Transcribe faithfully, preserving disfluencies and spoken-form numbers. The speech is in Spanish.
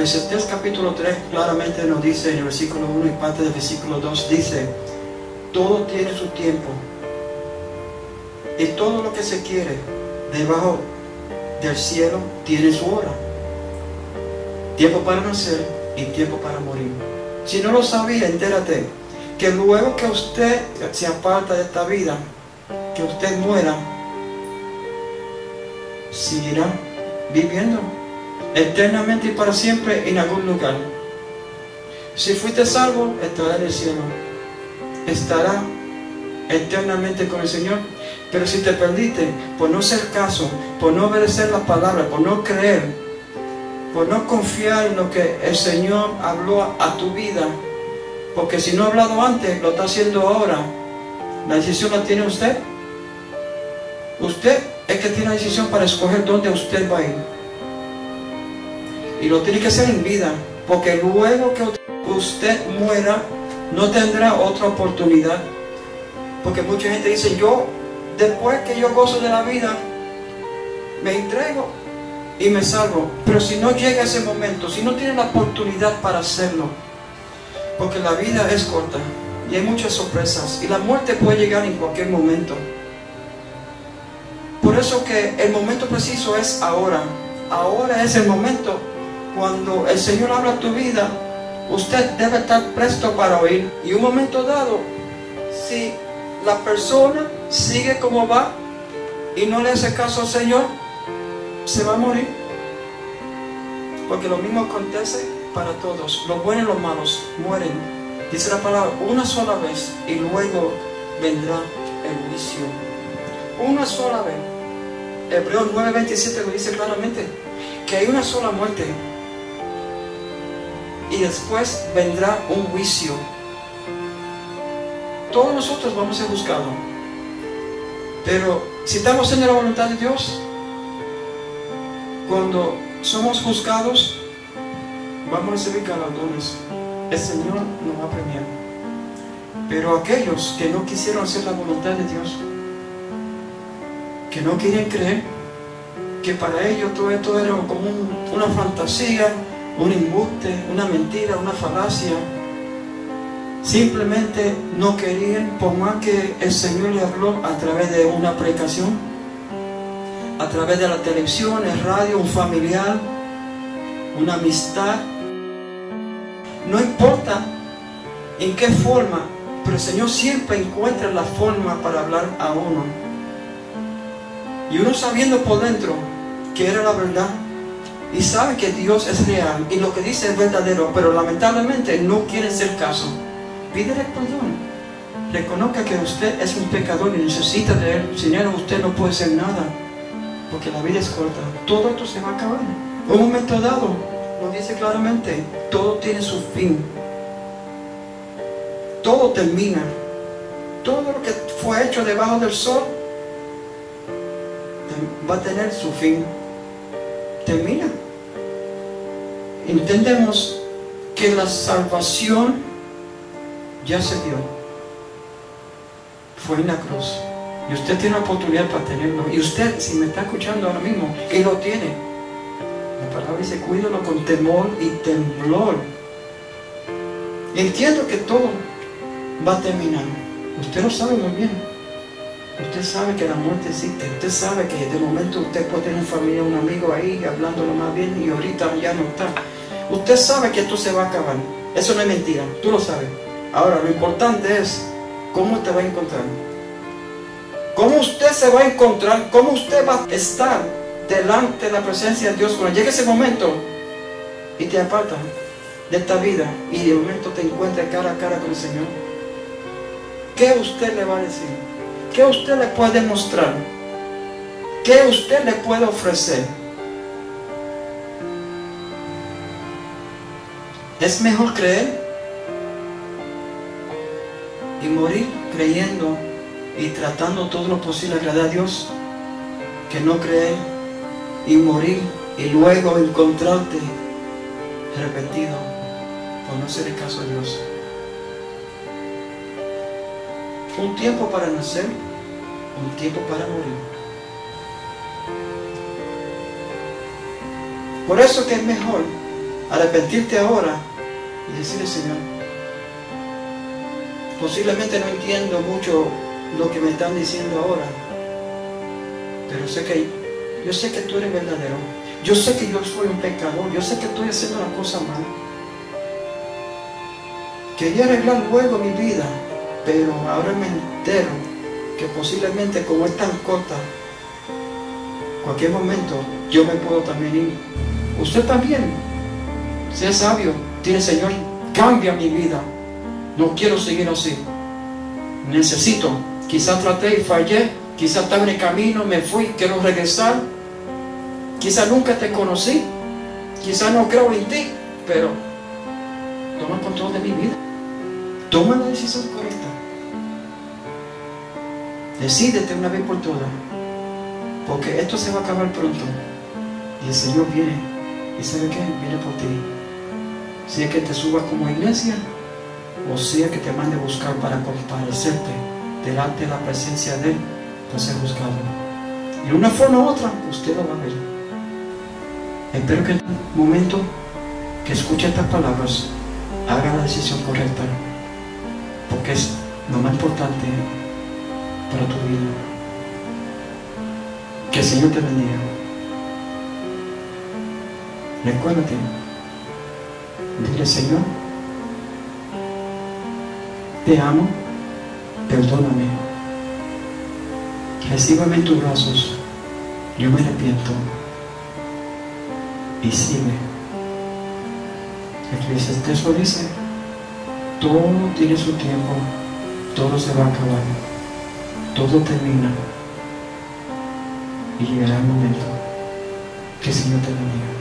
Eclesiastés capítulo tres claramente nos dice en el versículo uno y parte del versículo dos, dice: todo tiene su tiempo, y todo lo que se quiere debajo del cielo tiene su hora. Tiempo para nacer y tiempo para morir. Si no lo sabía, entérate que luego que usted se aparta de esta vida, que usted muera, seguirá viviendo eternamente y para siempre en algún lugar. Si fuiste salvo, estará en el cielo, estará eternamente con el Señor. Pero si te perdiste por no hacer caso, por no obedecer la palabra, por no creer, por no confiar en lo que el Señor habló a tu vida, porque si no ha hablado antes, lo está haciendo ahora, la decisión la tiene usted. Usted es que tiene la decisión para escoger dónde usted va a ir, y lo tiene que hacer en vida, porque luego que usted muera no tendrá otra oportunidad. Porque mucha gente dice: yo, después que yo gozo de la vida, me entrego y me salvo. Pero si no llega ese momento, si no tiene la oportunidad para hacerlo, porque la vida es corta y hay muchas sorpresas, y la muerte puede llegar en cualquier momento. Por eso que el momento preciso es ahora. Ahora es el momento. Cuando el Señor habla a tu vida, usted debe estar presto para oír. Y un momento dado, si la persona sigue como va y no le hace caso al Señor, se va a morir. Porque lo mismo acontece para todos. Los buenos y los malos mueren, dice la palabra, una sola vez, y luego vendrá el juicio. Una sola vez. Hebreos nueve veintisiete lo dice claramente, que hay una sola muerte, y después vendrá un juicio. Todos nosotros vamos a ser juzgados, pero si estamos en la voluntad de Dios, cuando somos juzgados, vamos a recibir galardones. El Señor nos va a premiar. Pero aquellos que no quisieron hacer la voluntad de Dios, que no quieren creer, que para ellos todo esto era como un, una fantasía, un embuste, una mentira, una falacia, simplemente no querían, por más que el Señor le habló a través de una predicación, a través de la televisión, el radio, un familiar, una amistad. No importa en qué forma, pero el Señor siempre encuentra la forma para hablar a uno. Y uno sabiendo por dentro que era la verdad, y sabe que Dios es real y lo que dice es verdadero, pero lamentablemente no quiere hacer caso. Pídele perdón, reconozca que usted es un pecador y necesita de Él. Sin Él usted no puede hacer nada, porque la vida es corta. Todo esto se va a acabar. Un momento dado, lo dice claramente, todo tiene su fin. Todo termina. Todo lo que fue hecho debajo del sol va a tener su fin. Termina. Entendemos que la salvación ya se dio. Fue en la cruz. Y usted tiene la oportunidad para tenerlo. Y usted, si me está escuchando ahora mismo, y lo tiene, la palabra dice: cuídalo con temor y temblor. Entiendo que todo va a terminar. Usted lo sabe muy bien. Usted sabe que la muerte existe. Usted sabe que de momento usted puede tener familia, un amigo ahí hablándolo más bien, y ahorita ya no está. Usted sabe que esto se va a acabar. Eso no es mentira. Tú lo sabes. Ahora, lo importante es cómo te va a encontrar. Cómo usted se va a encontrar. Cómo usted va a estar delante de la presencia de Dios cuando llegue ese momento y te aparta de esta vida y de momento te encuentra cara a cara con el Señor. ¿Qué usted le va a decir? ¿Qué usted le puede mostrar? ¿Qué usted le puede ofrecer? Es mejor creer y morir creyendo y tratando todo lo posible de agradar a Dios, que no creer y morir y luego encontrarte arrepentido por no hacer caso a Dios. Un tiempo para nacer, un tiempo para morir. Por eso que es mejor arrepentirte ahora y decirle: Señor, posiblemente no entiendo mucho lo que me están diciendo ahora, pero sé que yo sé que tú eres verdadero. Yo sé que yo soy un pecador. Yo sé que estoy haciendo las cosas mal. Quería arreglar luego mi vida, pero ahora me entero que posiblemente, como es tan corta, cualquier momento yo me puedo también ir. Usted también, sea sabio, dile: Señor, cambia mi vida. No quiero seguir así. Necesito. Quizás traté y fallé. Quizás estaba en el camino, me fui, quiero regresar. Quizás nunca te conocí. Quizás no creo en ti, pero toma el control de mi vida. Toma la decisión correcta. Decídete una vez por todas, porque esto se va a acabar pronto. Y el Señor viene. ¿Y sabe qué? Viene por ti. Si es que te subas como iglesia, o sea que te mande a buscar para comparecerte delante de la presencia de Él, para ser juzgado. Y de una forma u otra, usted lo va a ver. Espero que en el momento que escuche estas palabras, haga la decisión correcta, porque es lo más importante para tu vida. Que el Señor te bendiga. Recuérdate, dile: Señor, te amo, perdóname, recíbame en tus brazos, yo me arrepiento, y sigue. Eclesiastés lo dice: todo tiene su tiempo, todo se va a acabar, todo termina, y llegará el momento. Que el Señor te bendiga.